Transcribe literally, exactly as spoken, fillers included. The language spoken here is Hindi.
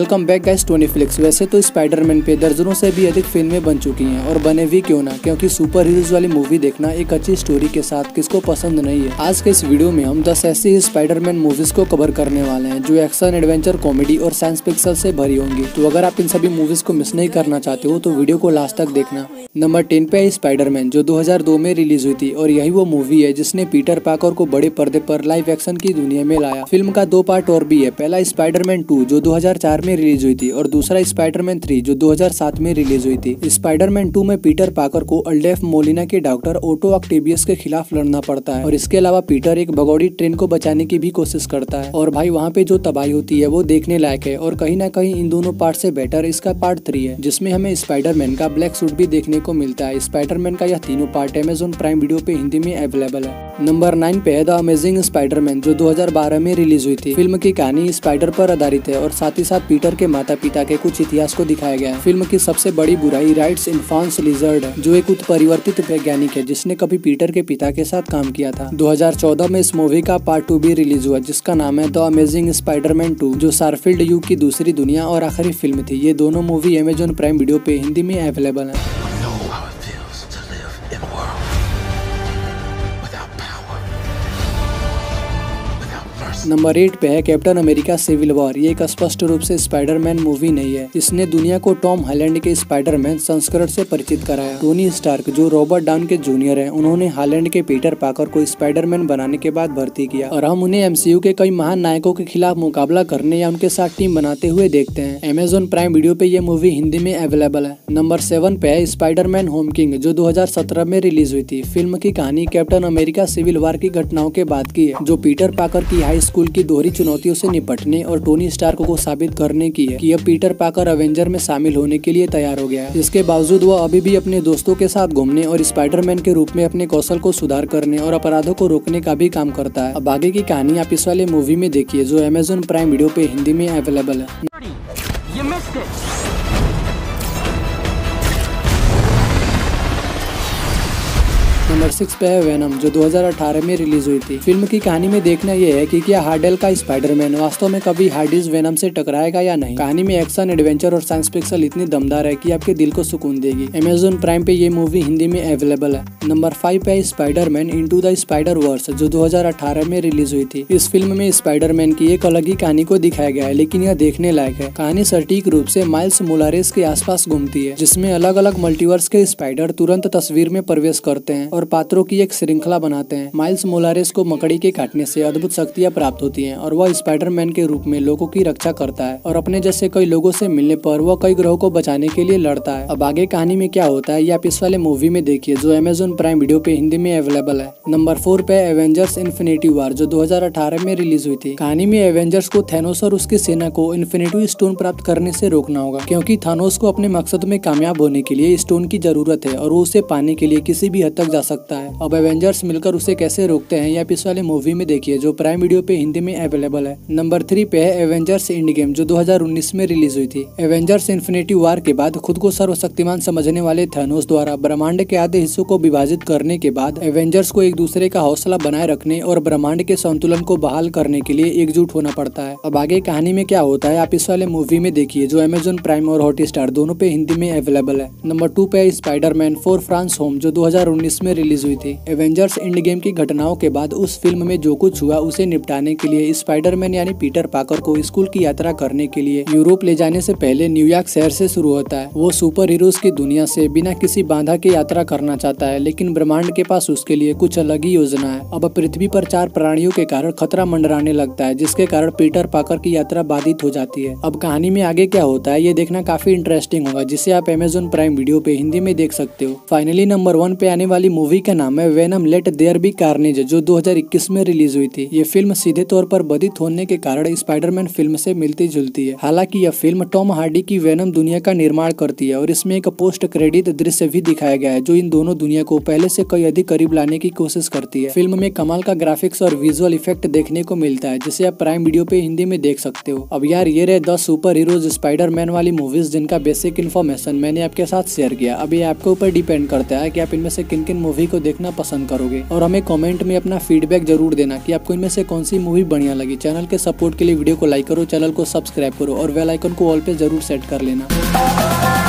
Welcome back guys to Netflix. वैसे तो स्पाइडरमैन पे दर्जनों से भी अधिक फिल्में बन चुकी हैं और बने भी क्यों ना, क्योंकि सुपर हीरोज वाली मूवी देखना एक अच्छी स्टोरी के साथ किसको पसंद नहीं है। आज के इस वीडियो में हम दस ऐसी ही स्पाइडरमैन मूवीज को कवर करने वाले हैं जो एक्शन, एडवेंचर, कॉमेडी और साइंस फिक्शन से भरी होंगी। तो अगर आप इन सभी मूवीज को मिस नहीं करना चाहते हो तो वीडियो को लास्ट तक देखना। नंबर टेन पे है स्पाइडरमैन, जो दो हज़ार दो में रिलीज हुई थी और यही वो मूवी है जिसने पीटर पार्कर को बड़े पर्दे पर लाइव एक्शन की दुनिया में लाया। फिल्म का दो पार्ट और भी है। पहला स्पाइडरमैन टू जो दो हज़ार चार में रिलीज हुई थी और दूसरा स्पाइडरमैन थ्री जो दो हज़ार सात में रिलीज हुई थी। स्पाइडरमैन टू में पीटर पार्कर को अल्डेफ मोलिना के डॉक्टर ओटो ऑक्टेवियस के खिलाफ लड़ना पड़ता है और इसके अलावा पीटर एक भगोड़ी ट्रेन को बचाने की भी कोशिश करता है। और भाई वहाँ पे जो तबाही होती है वो देखने लायक है और कहीं ना कहीं इन दोनों पार्ट से बेटर इसका पार्ट थ्री है, जिसमें हमें स्पाइडरमैन का ब्लैक सूट भी देखने को मिलता है। स्पाइडरमैन का यह तीनों पार्ट अमेज़न प्राइम वीडियो पे हिंदी में अवेलेबल है। नंबर नाइन पे है द अमेजिंग स्पाइडरमैन, जो दो हज़ार बारह में रिलीज हुई थी। फिल्म की कहानी स्पाइडर पर आधारित है और साथ ही साथ पीटर के माता पिता के कुछ इतिहास को दिखाया गया है। फिल्म की सबसे बड़ी बुराई राइट्स इन्फांस लिजर्ड है, जो एक उत्परिवर्तित वैज्ञानिक है जिसने कभी पीटर के पिता के साथ काम किया था। दो हज़ार चौदह में इस मूवी का पार्ट टू भी रिलीज हुआ जिसका नाम है द अमेजिंग स्पाइडरमैन टू, जो सारफील्ड युग की दूसरी दुनिया और आखिरी फिल्म थी। ये दोनों मूवी अमेज़न प्राइम वीडियो पे हिंदी में अवेलेबल है। नंबर एट पे है कैप्टन अमेरिका सिविल वॉर। ये एक स्पष्ट रूप से स्पाइडरमैन मूवी नहीं है। इसने दुनिया को टॉम हॉलैंड के स्पाइडरमैन संस्करण से परिचित कराया। टोनी स्टार्क जो रॉबर्ट डाउन के जूनियर हैं, उन्होंने हॉलैंड के पीटर पार्कर को स्पाइडरमैन बनाने के बाद भर्ती किया और हम उन्हें एमसीयू के कई महान नायकों के खिलाफ मुकाबला करने या उनके साथ टीम बनाते हुए देखते हैं। अमेज़न प्राइम वीडियो पे ये मूवी हिंदी में अवेलेबल है। नंबर सेवन पे है स्पाइडरमैन होम किंग, जो दो हज़ार सत्रह में रिलीज हुई थी। फिल्म की कहानी कैप्टन अमेरिका सिविल वॉर की घटनाओं के बाद की है, जो पीटर पार्कर की हाई स्कूल की दोहरी चुनौतियों से निपटने और टोनी स्टार्क को साबित करने की है कि अब पीटर पार्कर अवेंजर में शामिल होने के लिए तैयार हो गया है। इसके बावजूद वह अभी भी अपने दोस्तों के साथ घूमने और स्पाइडरमैन के रूप में अपने कौशल को सुधार करने और अपराधों को रोकने का भी काम करता है। अब आगे की कहानी आप इस वाले मूवी में देखिए जो अमेज़न प्राइम वीडियो पे हिंदी में अवेलेबल है। नंबर सिक्स पे है वेनम, जो दो हज़ार अठारह में रिलीज हुई थी। फिल्म की कहानी में देखना यह है कि क्या हार्डेल का स्पाइडरमैन वास्तव में कभी हार्डीज वेनम से टकराएगा या नहीं। कहानी में एक्शन, एडवेंचर और साइंस फिक्शन इतनी दमदार है कि आपके दिल को सुकून देगी। अमेज़न प्राइम पे ये मूवी हिंदी में अवेलेबल है। नंबर फाइव पे है Spiderman into the spider verse, जो दो हज़ार अठारह में रिलीज हुई थी। इस फिल्म में स्पाइडरमैन की एक अलग ही कहानी को दिखाया गया है, लेकिन यह देखने लायक है। कहानी सटीक रूप से माइल्स मोरालेस के आसपास घूमती है, जिसमें अलग अलग मल्टीवर्स के स्पाइडर तुरंत तस्वीर में प्रवेश करते हैं और पात्रों की एक श्रृंखला बनाते हैं। माइल्स मोरालेस को मकड़ी के काटने से अद्भुत शक्तियां प्राप्त होती हैं और वह स्पाइडरमैन के रूप में लोगों की रक्षा करता है और अपने जैसे कई लोगों से मिलने पर वह कई ग्रहों को बचाने के लिए लड़ता है। अब आगे कहानी में क्या होता है ये आप इस वाले मूवी में देखिए जो अमेज़न प्राइम वीडियो पे हिंदी में अवेलेबल है। नंबर फोर पे एवेंजर्स इन्फिनिटी वॉर, जो दो हज़ार अठारह में रिलीज हुई थी। कहानी में एवेंजर्स को थैनोस और उसकी सेना को इन्फिनिटी स्टोन प्राप्त करने से रोकना होगा, क्योंकि थानोस को अपने मकसद में कामयाब होने के लिए स्टोन की जरूरत है और वो उसे पाने के लिए किसी भी हद तक जा सकता है। अब एवेंजर्स मिलकर उसे कैसे रोकते हैं या इस वाले मूवी में देखिए जो प्राइम वीडियो पे हिंदी में अवेलेबल है। नंबर थ्री पे है एवेंजर्स एंड गेम, जो दो हज़ार उन्नीस में रिलीज हुई थी। एवेंजर्स इन्फिनिटी वॉर के बाद खुद को सर्वशक्तिमान समझने वाले थानोस द्वारा ब्रह्मांड के आधे हिस्सों को विभाजित करने के बाद एवेंजर्स को एक दूसरे का हौसला बनाए रखने और ब्रह्मांड के संतुलन को बहाल करने के लिए एकजुट होना पड़ता है। अब आगे कहानी में क्या होता है आप इस वाले मूवी में देखिए जो अमेज़न प्राइम और हॉटस्टार दोनों पे हिंदी में अवेलेबल है। नंबर टू पे स्पाइडरमैन फॉर फ्रांस होम, जो दो हज़ार उन्नीस में रिलीज हुई थी। एवेंजर्स एंड गेम की घटनाओं के बाद उस फिल्म में जो कुछ हुआ उसे निपटाने के लिए स्पाइडरमैन यानी पीटर पार्कर को स्कूल की यात्रा करने के लिए यूरोप ले जाने से पहले न्यूयॉर्क शहर से शुरू होता है। वो सुपर हीरोज की दुनिया से बिना किसी बाधा के यात्रा करना चाहता है, लेकिन ब्रह्मांड के पास उसके लिए कुछ अलग ही योजना है। अब पृथ्वी पर चार प्राणियों के कारण खतरा मंडराने लगता है, जिसके कारण पीटर पार्कर की यात्रा बाधित हो जाती है। अब कहानी में आगे क्या होता है ये देखना काफी इंटरेस्टिंग होगा, जिसे आप अमेज़न प्राइम वीडियो पे हिंदी में देख सकते हो। फाइनली नंबर वन पे आने वाली मूवी का नाम है Venom let there be Carnage, जो दो हज़ार इक्कीस में रिलीज हुई थी। ये फिल्म सीधे तौर पर बाधित होने के कारण स्पाइडरमैन फिल्म से मिलती जुलती है। हालांकि यह फिल्म टॉम हार्डी की वेनम दुनिया का निर्माण करती है और इसमें एक पोस्ट क्रेडिट दृश्य भी दिखाया गया है जो इन दोनों दुनिया को को पहले से कई अधिक करीब लाने की कोशिश करती है। फिल्म में कमाल का ग्राफिक्स और विजुअल इफेक्ट देखने को मिलता है, जिसे आप प्राइम वीडियो पे हिंदी में देख सकते हो। अब यार ये रहे दस सुपर हीरोज स्पाइडरमैन वाली मूवीज जिनका बेसिक इन्फॉर्मेशन मैंने आपके साथ शेयर किया। अब ये आपके ऊपर डिपेंड करता है कि आप इनमें से किन किन मूवी को देखना पसंद करोगे, और हमें कमेंट में अपना फीडबैक जरूर देना कि आपको इनमें से कौन सी मूवी बढ़िया लगी। चैनल के सपोर्ट के लिए वीडियो को लाइक करो, चैनल को सब्सक्राइब करो और बेल आइकन को ऑल पे जरूर सेट कर लेना।